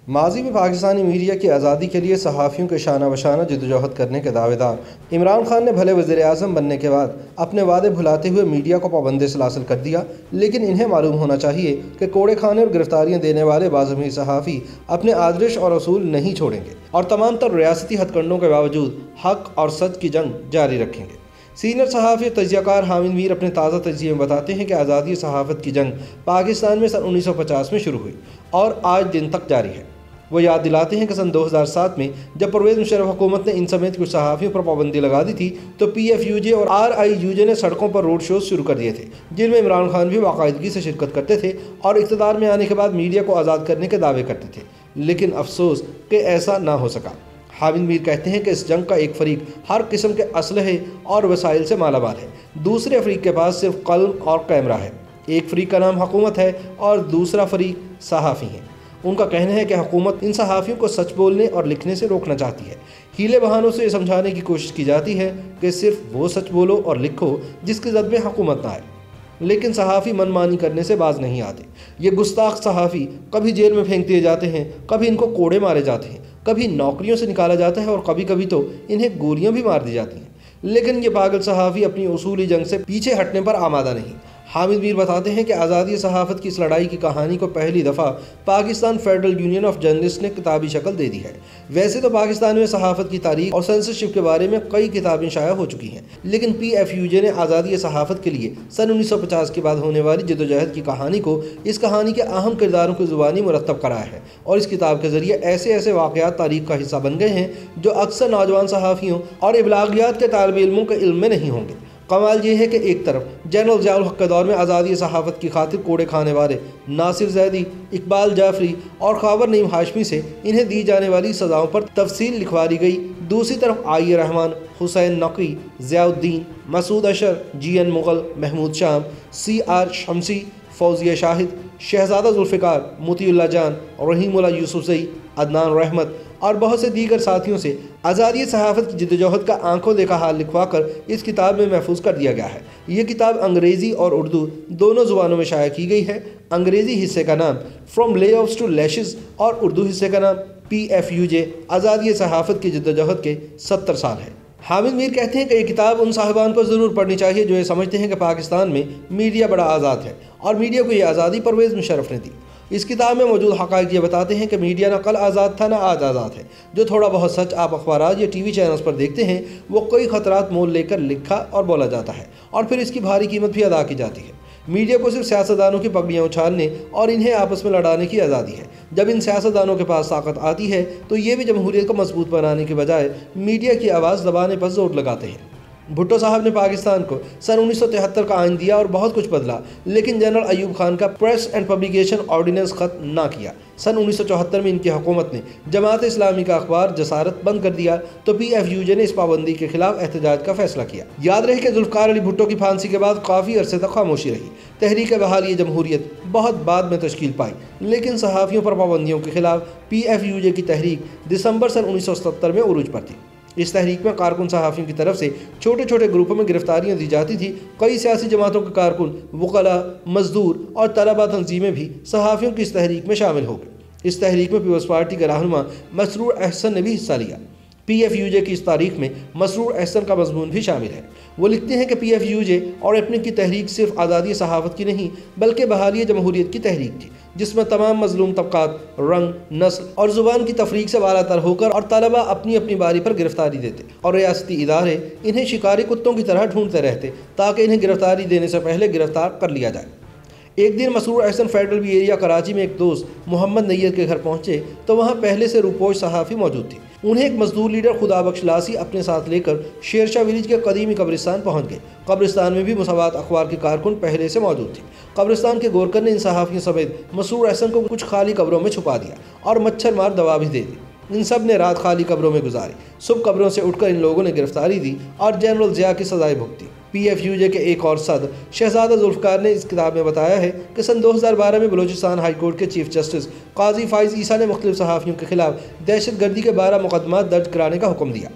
माजी में पाकिस्तानी मीडिया की आज़ादी के लिए सहाफ़ियों के शाना बशाना जद्दोजहद करने के दावेदार इमरान खान ने भले वज़ीर आज़म बनने के बाद अपने वादे भुलाते हुए मीडिया को पाबंदी से हासिल कर दिया, लेकिन इन्हें मालूम होना चाहिए कि कोड़े खाने और गिरफ्तारियाँ देने वाले बाज़मीर सहाफ़ी अपने आदर्श और असूल नहीं छोड़ेंगे और तमाम तर रियासती हथकंडों के बावजूद हक़ और सच की जंग जारी रखेंगे। सीनियर सहाफ़ी तजियाकार हामिद मीर अपने ताज़ा तजिए में बताते हैं कि आज़ादी सहाफ़त की जंग पाकिस्तान में सन 1950 में शुरू हुई और आज दिन तक जारी है। वो याद दिलाते हैं कि सन 2007 में जब परवेज़ मुशर्रफ हुकूमत ने इन समेत कुछ सहाफ़ियों पर पाबंदी लगा दी थी तो PFUJ और RIUJ ने सड़कों पर रोड शोज़ शुरू कर दिए थे, जिनमें इमरान खान भी बाकायदगी से शिरकत करते थे और इक़्तिदार में आने के बाद मीडिया को आज़ाद करने के दावे करते थे, लेकिन अफसोस कि ऐसा ना हो सका। हामिद मीर कहते हैं कि इस जंग का एक फ़रीक हर किस्म के असलहे और वसाइल से मालामाल है, दूसरे फ़रीक के पास सिर्फ कलम और कैमरा है। एक फ़रीक का नाम हुकूमत है और दूसरा फ़रीक सहाफ़ी है। उनका कहना है कि हुकूमत इन सहाफ़ियों को सच बोलने और लिखने से रोकना चाहती है। हीले बहानों से समझाने की कोशिश की जाती है कि सिर्फ वो सच बोलो और लिखो जिसके जद में हुकूमत ना आए, लेकिन सहाफ़ी मनमानी करने से बाज नहीं आते। ये गुस्ताख सहाफ़ी कभी जेल में फेंक दिए जाते हैं, कभी इनको कोड़े मारे जाते हैं, कभी नौकरियों से निकाला जाता है और कभी कभी तो इन्हें गोलियां भी मार दी जाती हैं, लेकिन ये पागल सहाफ़ी अपनी उसूली जंग से पीछे हटने पर आमादा नहीं। हामिद मीर बताते हैं कि आज़ादी सहाफ़त की इस लड़ाई की कहानी को पहली दफ़ा Pakistan federal union of journalist ने किताबी शक्ल दे दी है। वैसे तो पाकिस्तान में सहाफ़त की तारीख और सेंसरशिप के बारे में कई किताबें शाया हो चुकी हैं, लेकिन PFUJ ने आज़ादी सहाफ़त के लिए सन 1950 के बाद होने वाली जद्दोजहद की कहानी को इस कहानी के अहम किरदारों की ज़ुबानी मुरतब कराया है और इस किताब के ज़रिए ऐसे ऐसे वाक़यात तारीख का हिस्सा बन गए हैं जो अक्सर नौजवान सहाफ़ियों और इबलागियात के तालिब इल्मों के इल्म में नहीं होंगे। कमाल ये है कि एक तरफ जनरल ज़ियाउल हक़ के दौर में आज़ादी सहाफ़त की खातिर कोड़े खाने वाले नासिर ज़ैदी, इकबाल जाफ़री और ख़ावर नईम हाशमी से इन्हें दी जाने वाली सज़ाओं पर तफसील लिखवा दी गई। दूसरी तरफ आई रहमान, हुसैन नक़वी, ज़ियाउद्दीन, मसूद अशर, GN मुग़ल, महमूद शाम, CR शमसी, फौजिया शाहिद, शहज़ादा ज़ुल्फ़िकार, मोतीउल्लाह जान, रहीमुल्लाह यूसुफ़ज़ई, अदनान रहमत और बहुत से दीगर साथियों से आज़ादी सहाफ़त की जद्दोजहद का आंखों देखा हाल लिखवा कर इस किताब में महफूज कर दिया गया है। ये किताब अंग्रेज़ी और उर्दू दोनों ज़ुबानों में शाया की गई है। अंग्रेज़ी हिस्से का नाम फ्रॉम लेऑफ्स टू लैशेस और उर्दू हिस्से का नाम PFUJ आज़ादी सहाफ़त की जद्दोजहद के 70 साल है। हामिद मीर कहते हैं कि ये किताब उन साहिबान को ज़रूर पढ़नी चाहिए जो ये समझते हैं कि पाकिस्तान में मीडिया बड़ा आज़ाद है और मीडिया को ये आज़ादी परवेज़ मुशर्रफ ने दी। इस किताब में मौजूद हक़ाइक़ ये बताते हैं कि मीडिया ना कल आज़ाद था ना आज आज़ाद है। जो थोड़ा बहुत सच आप अखबारात या TV चैनल्स पर देखते हैं वो कई ख़तरात मोल लेकर लिखा और बोला जाता है और फिर इसकी भारी कीमत भी अदा की जाती है। मीडिया को सिर्फ सियासतदानों की पगड़ियाँ उछालने और इन्हें आपस में लड़ाने की आज़ादी है। जब इन सियासतदानों के पास ताकत आती है तो ये भी जमहूरियत को मजबूत बनाने के बजाय मीडिया की आवाज़ दबाने पर जोर लगाते हैं। भुट्टो साहब ने पाकिस्तान को सन 1973 का आइन दिया और बहुत कुछ बदला, लेकिन जनरल अयूब खान का प्रेस एंड पब्लिकेशन ऑर्डिनेंस ख़त्म ना किया। सन 1974 में इनकी हुकूमत ने जमात इस्लामी का अखबार जसारत बंद कर दिया तो PFUJ ने इस पाबंदी के खिलाफ एहतजाज का फैसला किया। याद रहे कि जुल्फ़िकार अली भुट्टो की फांसी के बाद काफ़ी अरसे तक खामोशी रही। तहरीक बहाली जमहूरियत बहुत बाद में तश्कील पाई, लेकिन सहाफ़ियों पर पाबंदियों के खिलाफ PFUJ की तहरीक दिसंबर सन 1970 में उरूज पर थी। इस तहरीक में कारकुन सहाफ़ियों की तरफ से छोटे छोटे ग्रुपों में गिरफ्तारियां दी जाती थी। कई सियासी जमातों के कारकुन, वकला, मजदूर और तलबा तंजीमें भी सहाफ़ियों की इस तहरीक में शामिल हो गए। इस तहरीक में पीपल्स पार्टी के रहनुमा मसरूर अहसन ने भी हिस्सा लिया। PFUJ की इस तारीख में मसरूर अहसन का मजमून भी शामिल है। वो लिखते हैं कि PFUJ और अपने की तहरीक सिर्फ आज़ादी सहाफ़त की नहीं बल्कि बहाली जमहूरियत की तहरीक थी, जिसमें तमाम मजलूम तबक़ात, रंग, नस्ल और ज़ुबान की तफरीक से बालातर होकर और तलबा अपनी अपनी बारी पर गिरफ्तारी देते और रियासती इदारे इन्हें शिकारी कुत्तों की तरह ढूंढते रहते ताकि इन्हें गिरफ्तारी देने से पहले गिरफ्तार कर लिया जाए। एक दिन Masroor Ahsan federal B area Karachi में एक दोस्त मोहम्मद नैयर के घर पहुंचे तो वहां पहले से रूपोश सहाफ़ी मौजूद थी। उन्हें एक मजदूर लीडर खुदाबख्श लासी अपने साथ लेकर शेरशाह विलेज के कदीमी कब्रिस्तान पहुंच गए। कब्रिस्तान में भी मुसावात अखबार के कारकुन पहले से मौजूद थे। कब्रिस्तान के गोरकर ने इन सहाफ़ियों समेत मसरूर अहसन को कुछ खाली कब्रों में छुपा दिया और मच्छर मार दवा भी दे दी। इन सब ने रात खाली कब्रों में गुजारी। सुबह कब्रों से उठकर इन लोगों ने गिरफ्तारी दी और जनरल ज़िया की सजाएं भुगती। PFUJ के एक और सदर शहज़ादा ज़ुल्फ़िकार ने इस किताब में बताया है कि सन 2012 में बलूचिस्तान हाई कोर्ट के चीफ जस्टिस काजी फ़ाइज़ ईसा ने मुख्तलिफ सहाफ़ियों के खिलाफ दहशत गर्दी के 12 मुकदमा दर्ज कराने का हुक्म दिया।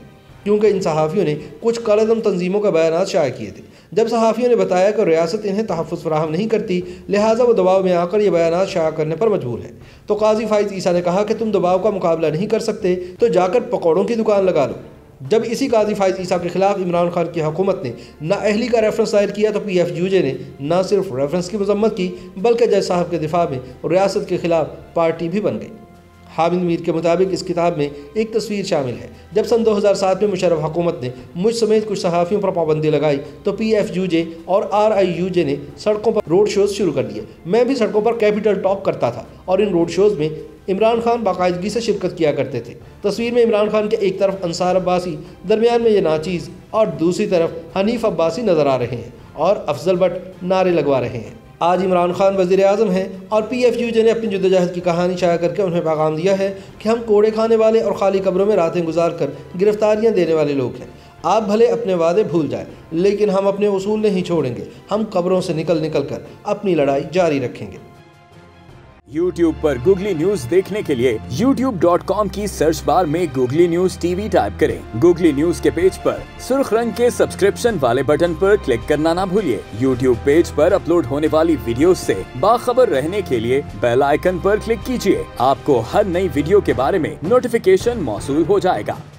क्योंकि इन सहाफ़ियों ने कुछ कालेदम तंजीमों का बयान शाया किए थे। जब सहाफ़ियों ने बताया कि रियासत इन्हें तहफ़्फ़ुज़ फराहम नहीं करती, लिहाजा वो दबाव में आकर ये बयान शाया करने पर मजबूर है, तो काजी फ़ाइज़ ईसा ने कहा कि तुम दबाव का मुकाबला नहीं कर सकते तो जाकर पकौड़ों की दुकान लगा लो। जब इसी काजी फ़ाइज़ ईसा के खिलाफ इमरान खान की हुकूमत ने नाअहली का रेफरेंस दायर किया तो PFUJ ने न सिर्फ रेफरेंस की मजम्मत की बल्कि जज साहब के दिफा में रियासत के खिलाफ पार्टी भी बन गई। हामिद मीर के मुताबिक इस किताब में एक तस्वीर शामिल है जब सन 2007 में मुशर्रफ हुकूमत ने मुझ समेत कुछ सहाफ़ियों पर पाबंदी लगाई तो PFUJ और RIUJ ने सड़कों पर रोड शोज़ शुरू कर दिए। मैं भी सड़कों पर कैपिटल टॉक करता था और इन रोड शोज़ में इमरान खान बाकायदगी से शिरकत किया करते थे। तस्वीर में इमरान खान के एक तरफ अंसार अब्बासी, दरमियान में ये नाचीज़ और दूसरी तरफ हनीफ अब्बासी नज़र आ रहे हैं और अफजल भट्ट नारे लगवा रहे हैं। आज इमरान खान वज़ीर आज़म हैं और PFUJ ने अपनी जद्दोजहद की कहानी शाया करके उन्हें पैगाम दिया है कि हम कोड़े खाने वाले और खाली कब्रों में रातें गुजार कर गिरफ्तारियां देने वाले लोग हैं। आप भले अपने वादे भूल जाएं, लेकिन हम अपने उसूल नहीं छोड़ेंगे। हम कब्रों से निकल कर अपनी लड़ाई जारी रखेंगे। YouTube पर गूगली न्यूज देखने के लिए youtube.com की सर्च बार में गूगली न्यूज TV टाइप करें। गूगली न्यूज के पेज पर सुर्ख रंग के सब्सक्रिप्शन वाले बटन पर क्लिक करना ना भूलिए। YouTube पेज पर अपलोड होने वाली वीडियोस से बाखबर रहने के लिए बेल आइकन पर क्लिक कीजिए। आपको हर नई वीडियो के बारे में नोटिफिकेशन मौसूल हो जाएगा।